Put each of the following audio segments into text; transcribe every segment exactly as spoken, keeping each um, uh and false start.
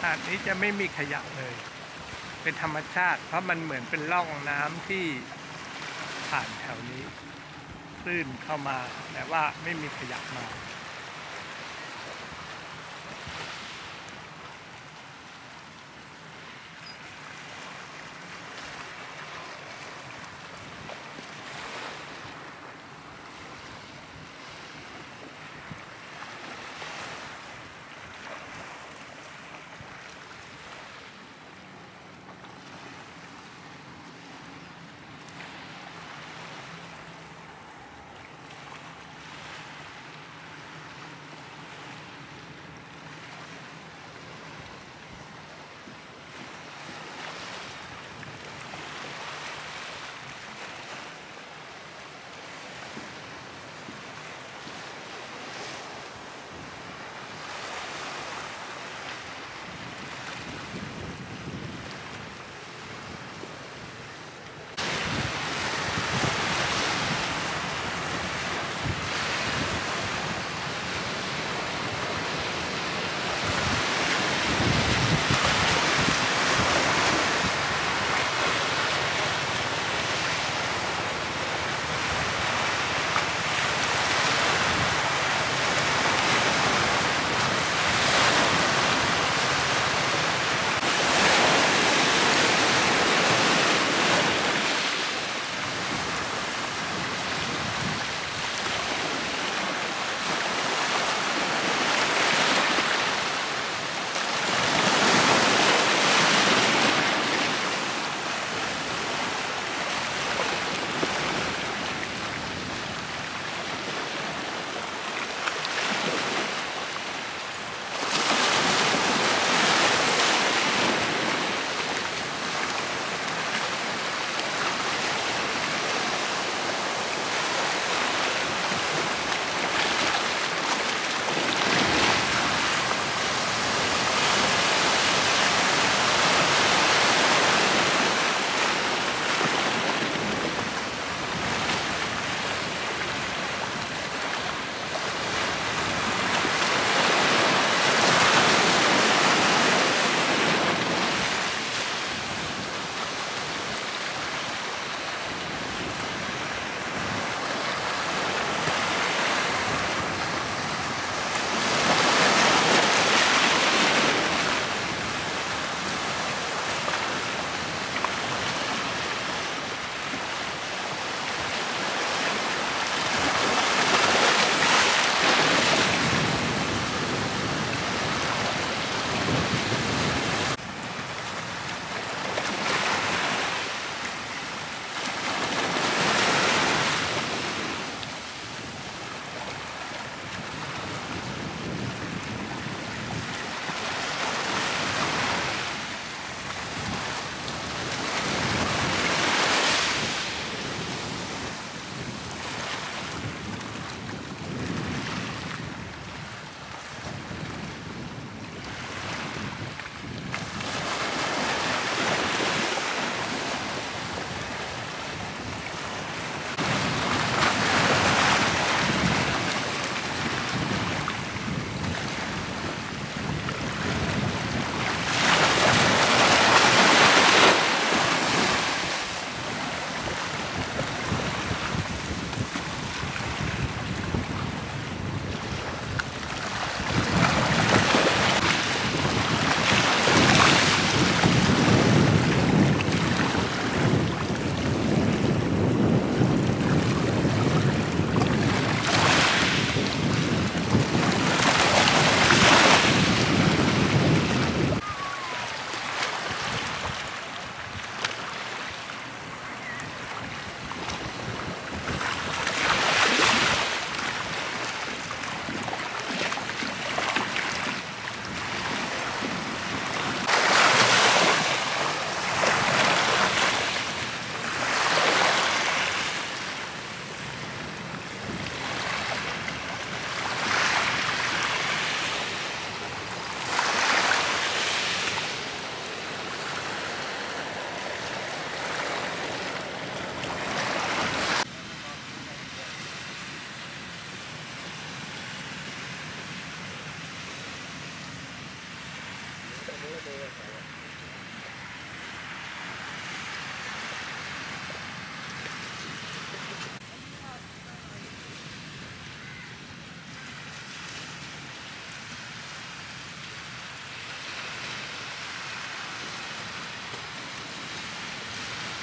หาดนี้จะไม่มีขยะเลย เป็นธรรมชาติเพราะมันเหมือนเป็นร่องน้ำที่ผ่านแถวนี้คลื่นเข้ามาแต่ว่าไม่มีขยะมา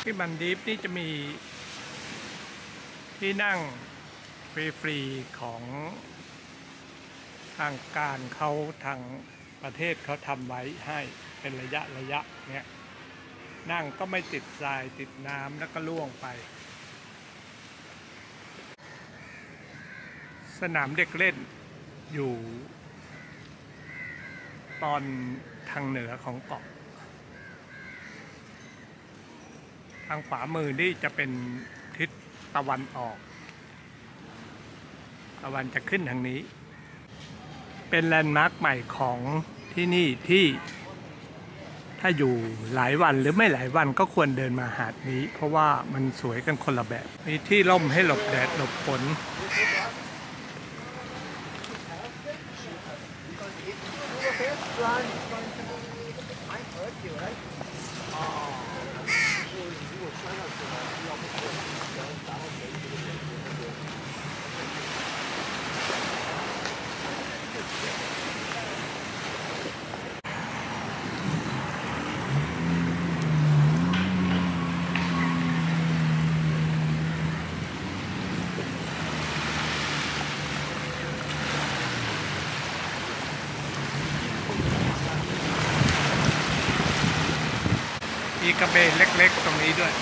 ที่มันดีฟนี่จะมีที่นั่งฟรีๆของทางการเขาทางประเทศเขาทำไว้ให้เป็นระยะระยะเนี่ยนั่งก็ไม่ติดทรายติดน้ำแล้วก็ล่วงไปสนามเด็กเล่นอยู่ตอนทางเหนือของเกาะทางขวามือนี่จะเป็นทิศตะวันออกตะวันจะขึ้นทางนี้เป็นแลนด์มาร์คใหม่ของที่นี่ที่ถ้าอยู่หลายวันหรือไม่หลายวันก็ควรเดินมาหาดนี้เพราะว่ามันสวยกันคนละแบบมีที่ร่มให้หลบแดดหลบฝนมีกระเบนเล็กๆตรงนี้ด้วย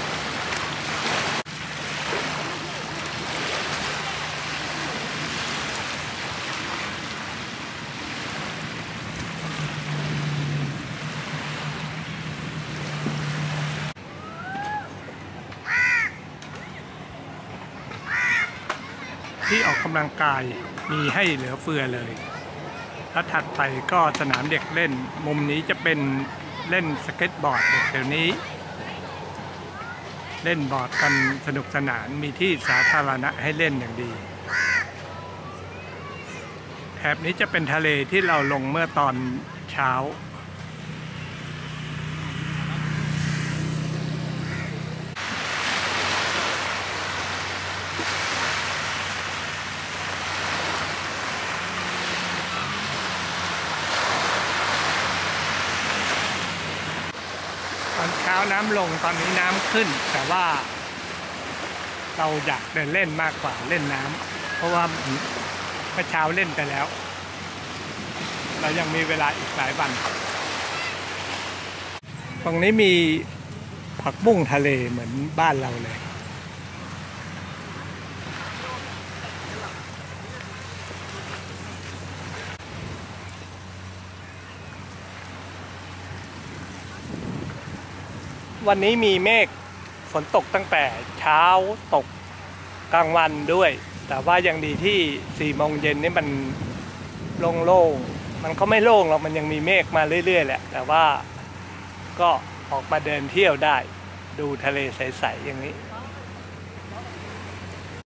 ที่ออกกำลังกายมีให้เหลือเฟือเลยแล้วถัดไปก็สนามเด็กเล่นมุมนี้จะเป็นเล่นสเก็ตบอร์ดเดี๋ยวนี้เล่นบอร์ดกันสนุกสนานมีที่สาธารณะให้เล่นอย่างดีแถบนี้จะเป็นทะเลที่เราลงเมื่อตอนเช้าตอนเช้าน้ำลงตอนนี้น้ำขึ้นแต่ว่าเราอยากเดินเล่นมากกว่าเล่นน้ำเพราะว่าเมื่อเช้าเล่นไปแล้วเรายังมีเวลาอีกหลายวันตรงนี้มีผักบุ้งทะเลเหมือนบ้านเราเลยวันนี้มีเมฆฝนตกตั้งแต่เช้าตกกลางวันด้วยแต่ว่ายังดีที่สี่โมงเย็นนี่มันโล่งๆมันก็ไม่โล่งหรอกมันยังมีเมฆมาเรื่อยๆแหละแต่ว่าก็ออกมาเดินเที่ยวได้ดูทะเลใสๆอย่างนี้